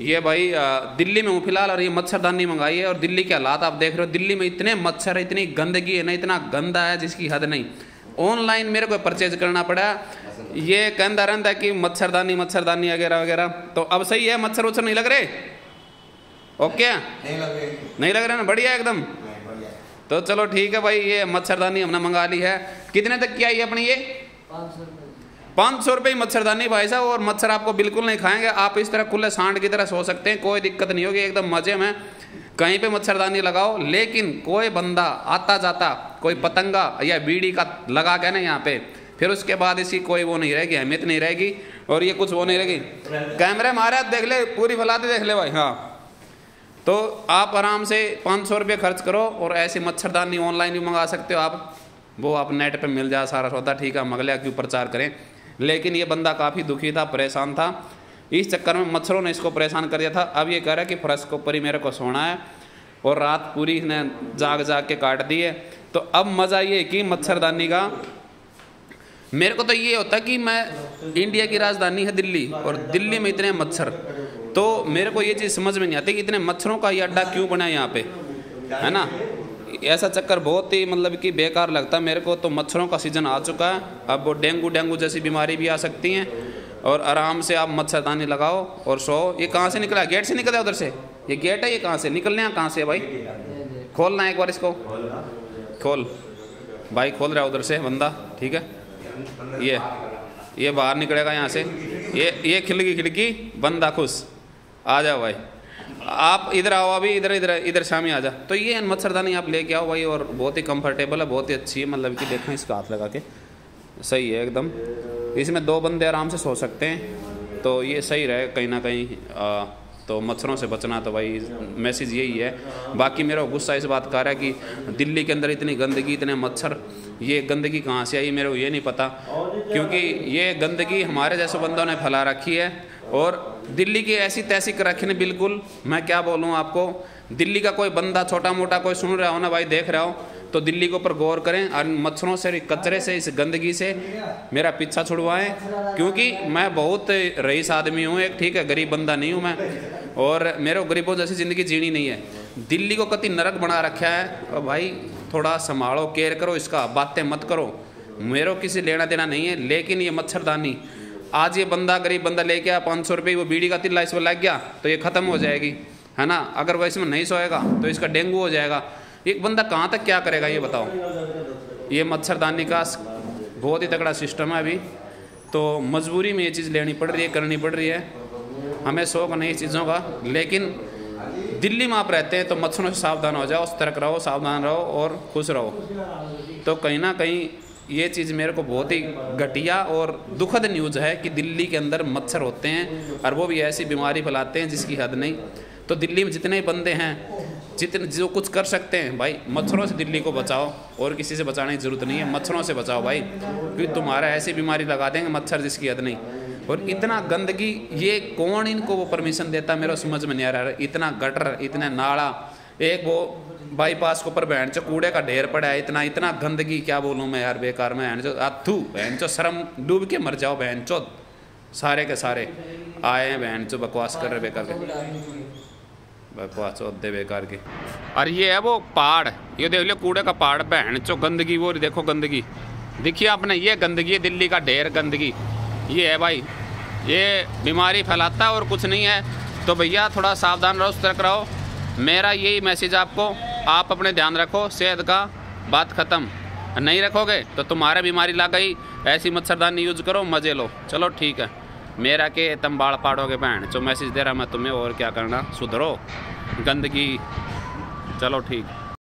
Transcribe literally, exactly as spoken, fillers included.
ये भाई दिल्ली में हूँ फिलहाल और ये मच्छरदानी मंगाई है और दिल्ली के हालात आप देख रहे हो। दिल्ली में इतने मच्छर है, इतनी गंदगी है ना, इतना गंदा है जिसकी हद नहीं। ऑनलाइन मेरे को परचेज करना पड़ा। ये कहता रहता है कि मच्छरदानी मच्छरदानी वगैरह वगैरह। तो अब सही है, मच्छर उच्छर नहीं लग रहे? ओके नहीं लग रहे, नहीं लग रहे ना, बढ़िया एकदम। तो चलो ठीक है भाई, ये मच्छरदानी हमने मंगा ली है। कितने तक की आई अपनी ये? पाँच सौ रुपये मच्छरदानी भाई साहब। और मच्छर आपको बिल्कुल नहीं खाएंगे, आप इस तरह खुले सांड की तरह सो सकते हैं, कोई दिक्कत नहीं होगी, एकदम मजे में। कहीं पे मच्छरदानी लगाओ, लेकिन कोई बंदा आता जाता कोई पतंगा या बीड़ी का लगा के ना यहाँ पे, फिर उसके बाद इसकी कोई वो नहीं रहेगी, अहमियत नहीं रहेगी और ये कुछ वो नहीं रहेगी। कैमरे मारे देख ले, पूरी फैलाते देख ले भाई। हाँ, तो आप आराम से पाँच सौ रुपये खर्च करो और ऐसी मच्छरदानी ऑनलाइन भी मंगा सकते हो आप। वो आप नेट पे मिल जाए सारा सौदा, ठीक है, मगले क्यों प्रचार करें। लेकिन ये बंदा काफ़ी दुखी था, परेशान था, इस चक्कर में मच्छरों ने इसको परेशान कर दिया था। अब ये कह रहा है कि फर्श के ऊपर ही मेरे को सोना है और रात पूरी इसने जाग जाग के काट दी है। तो अब मज़ा ये कि मच्छरदानी का मेरे को तो ये होता कि मैं, इंडिया की राजधानी है दिल्ली और दिल्ली में इतने मच्छर, तो मेरे को ये चीज़ समझ में नहीं आती कि इतने मच्छरों का ये अड्डा क्यों बना है यहाँ पे, है ना। ऐसा चक्कर बहुत ही मतलब कि बेकार लगता है मेरे को। तो मच्छरों का सीज़न आ चुका है, अब वो डेंगू डेंगू जैसी बीमारी भी आ सकती हैं। और आराम से आप मच्छरदानी लगाओ और सो। ये कहाँ से निकला? गेट से निकला उधर से? ये गेट है, ये कहाँ से निकलने हैं? कहाँ से भाई? खोलना है एक बार इसको, खोल भाई, खोल रहा है उधर से बंदा, ठीक है। ये ये बाहर निकलेगा यहाँ से, ये ये खिड़की खिड़की बंदा खुश। आ जाओ भाई, आप इधर आओ, अभी इधर इधर इधर शामी आ जा। तो ये मच्छरदानी आप लेके आओ भाई, और बहुत ही कंफर्टेबल है, बहुत ही अच्छी है। मतलब कि देखें इसका हाथ लगा के, सही है एकदम। इसमें दो बंदे आराम से सो सकते हैं, तो ये सही रहे कहीं ना कहीं। आ, तो मच्छरों से बचना तो भाई मैसेज यही है। बाकी मेरा गुस्सा इस बात का रहा है कि दिल्ली के अंदर इतनी गंदगी, इतने मच्छर, ये गंदगी कहाँ से आई मेरे को ये नहीं पता, क्योंकि ये गंदगी हमारे जैसे बंदों ने फैला रखी है। और दिल्ली की ऐसी तैसी कर रखी है बिल्कुल, मैं क्या बोलूँ आपको। दिल्ली का कोई बंदा छोटा मोटा कोई सुन रहा हो ना भाई, देख रहा हो, तो दिल्ली के ऊपर गौर करें और मच्छरों से, कचरे से, इस गंदगी से मेरा पीछा छुड़वाएं। क्योंकि मैं बहुत रईस आदमी हूँ एक, ठीक है, गरीब बंदा नहीं हूँ मैं, और मेरे गरीबों जैसी ज़िंदगी जीनी नहीं है। दिल्ली को कति नरक बना रखा है, और भाई थोड़ा संभालो, केयर करो इसका, बातें मत करो। मेरे को किसी लेना देना नहीं है, लेकिन ये मच्छरदानी आज ये बंदा, गरीब बंदा लेके आया पाँच सौ रुपये, वो बीड़ी का तिल्ला इसमें लग गया तो ये ख़त्म हो जाएगी, है ना। अगर वो इसमें नहीं सोएगा तो इसका डेंगू हो जाएगा। एक बंदा कहाँ तक क्या करेगा ये बताओ। ये मच्छरदानी का बहुत ही तगड़ा सिस्टम है अभी, तो मजबूरी में ये चीज़ लेनी पड़ रही है, करनी पड़ रही है। हमें शौक नहीं चीज़ों का, लेकिन दिल्ली में आप रहते हैं तो मच्छरों से सावधान हो जाओ, सतर्क रहो, सावधान रहो और खुश रहो। तो कहीं ना कहीं ये चीज़ मेरे को बहुत ही घटिया और दुखद न्यूज़ है कि दिल्ली के अंदर मच्छर होते हैं और वो भी ऐसी बीमारी फैलाते हैं जिसकी हद नहीं। तो दिल्ली में जितने बंदे हैं, जितने जो कुछ कर सकते हैं भाई, मच्छरों से दिल्ली को बचाओ, और किसी से बचाने की ज़रूरत नहीं है, मच्छरों से बचाओ भाई, क्योंकि तुम्हारा ऐसी बीमारी लगा देंगे मच्छर जिसकी हद नहीं। और इतना गंदगी, ये कौन इनको वो परमिशन देता मेरे समझ में नहीं आ रहा। इतना गटर, इतना नाला, एक वो बाईपास के ऊपर बहन चो कूड़े का ढेर पड़ा है, इतना इतना गंदगी, क्या बोलूँ मैं यार, बेकार में बहन चो अथू, बहन चो शर्म, डूब के मर जाओ बहन चो। सारे के सारे आए हैं बहन चो बकवास कर रहे बेकार के, बकवास होते बेकार के। और ये है वो पहाड़, ये देख लो कूड़े का पहाड़, बहन चो गंदगी, वो देखो गंदगी देखिए आपने, ये गंदगी है दिल्ली का ढेर गंदगी, ये है भाई, ये बीमारी फैलाता है और कुछ नहीं है। तो भैया थोड़ा सावधान रहो, सतर्क रहो, मेरा यही मैसेज आपको। आप अपने ध्यान रखो, सेहत का बात ख़त्म, नहीं रखोगे तो तुम्हारा बीमारी लग गई। ऐसी मच्छरदानी यूज करो, मज़े लो। चलो ठीक है, मेरा के तुम बाल पाड़ोगे बहन जो मैसेज दे रहा मैं तुम्हें, और क्या करना, सुधरो गंदगी। चलो ठीक।